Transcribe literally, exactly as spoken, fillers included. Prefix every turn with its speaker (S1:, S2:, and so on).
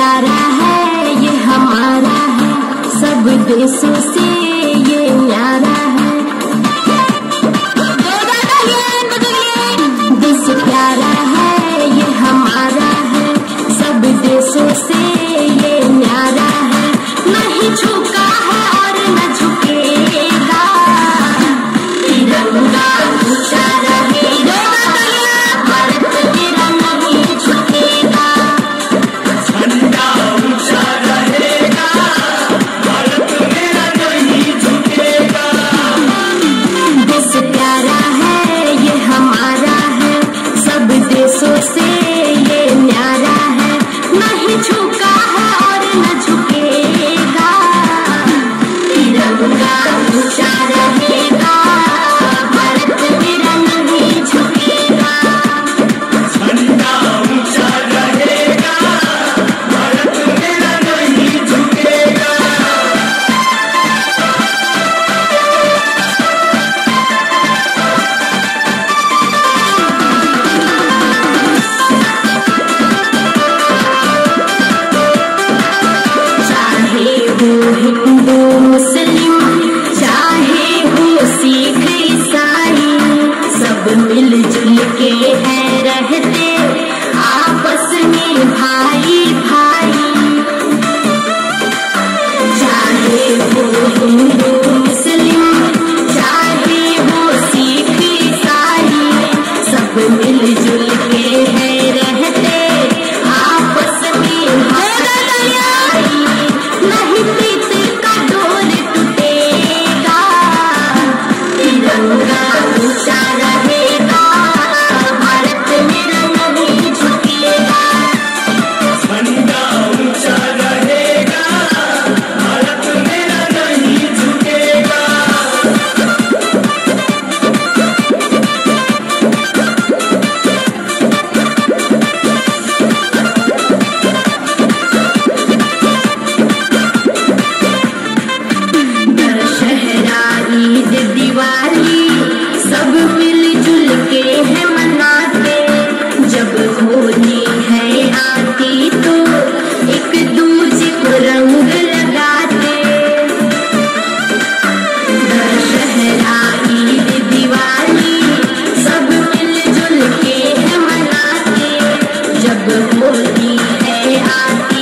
S1: प्यारा है ये हमारा है, सब देशों से ये न्यारा है। देश प्यारा है ये हमारा है, सब देशों से ये न्यारा है। नहीं झुका है और न झुकेगा, तिरंगा ऊंचा रहेगा, भारत मेरा नहीं झुकेगा।
S2: झंडा ऊंचा रहेगा, भारत मेरा नहीं झुकेगा।
S1: देश प्यारा है ये हमारा है, सब देशों से ये न्यारा है। नहीं झुका है और न झुकेगा, तिरंगा ऊंचा रहेगा, भारत मेरा नहीं झुकेगा।
S2: झंडा ऊंचा रहेगा, भारत मेरा नहीं झुकेगा।
S1: चाहे हो हिंदू मुस्लिम, चाहे हो सिख ईसाई, सब मिलजुल के है रहते आपस में भाई भाई। चाहे हो हिंदू मुस्लिम, चाहे हो सिख ईसाई, सब मिलजुल के है रहते आपस में भाई। नहीं प्रीत का डोर टूटेगा, तिरंगा ऊंचा रहेगा, भारत मेरा नहीं झुकेगा।
S2: झंडा ऊंचा रहेगा, भारत मेरा नहीं झुकेगा।
S1: दशहरा ईद दिवाली सब मिलजुल के है मनाते, जब होली है आती तो एक दूजे को रंग लगाते। दशहरा ईद दिवाली सब मिलजुल के है मनाते, जब होली है आती